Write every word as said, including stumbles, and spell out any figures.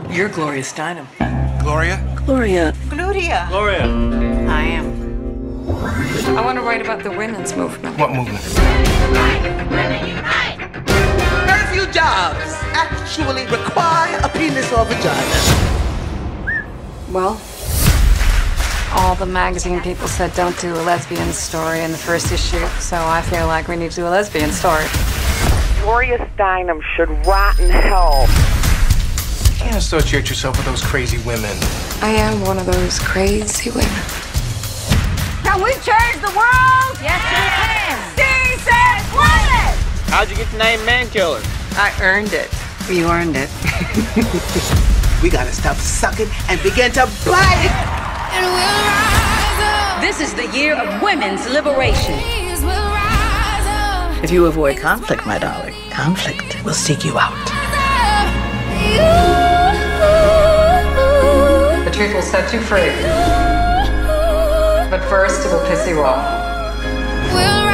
You're Gloria Steinem. Gloria? Gloria. Gloria. Gloria. I am. I want to write about the women's movement. What movement? Very few jobs actually require a penis or vagina. Well, all the magazine people said don't do a lesbian story in the first issue, so I feel like we need to do a lesbian story. Gloria Steinem should rot in hell. You can't associate yourself with those crazy women. I am one of those crazy women. Can we change the world? Yes, we can. Decent women! How'd you get the name Mankiller? I earned it. You earned it. We gotta stop sucking and begin to bite. This is the year of women's liberation. If you avoid conflict, my darling, conflict will seek you out. The truth will set you free. But first, it will piss you off.